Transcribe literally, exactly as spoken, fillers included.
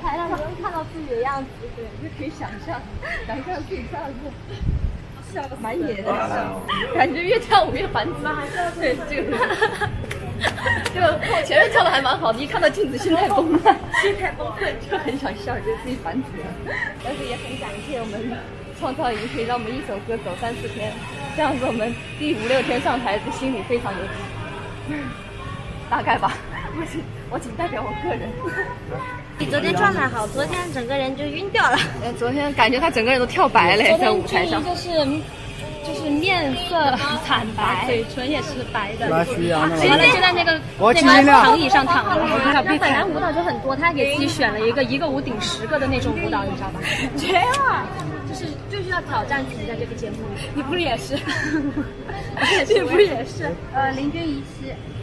台上不用看到自己的样子，对，就可以想象，想象自己这样子。笑得蛮野的，感觉越跳舞越烦躁。对，这个，这个我前面跳的还蛮好的，一看到镜子心态崩了，心态崩溃，就很想笑，觉得自己烦死了。但是也很感谢我们创造营可以让我们一首歌走三四天，这样子我们第五六天上台，心里非常有底。大概吧，我仅我仅代表我个人。 你昨天状态好，昨天整个人就晕掉了。 呃，昨天感觉他整个人都跳白了，在舞台上。 就是就是面色惨白，嘴唇也是白的。 拉虚啊！ 完了就在那个那个躺椅上躺着。他本来舞蹈就很多，他给自己选了一个一个舞顶十个的那种舞蹈，你知道吧？ 绝了！ 就是就是要挑战自己在这个节目里。 你不是也是？ 你不是也是？ 呃，林君怡期。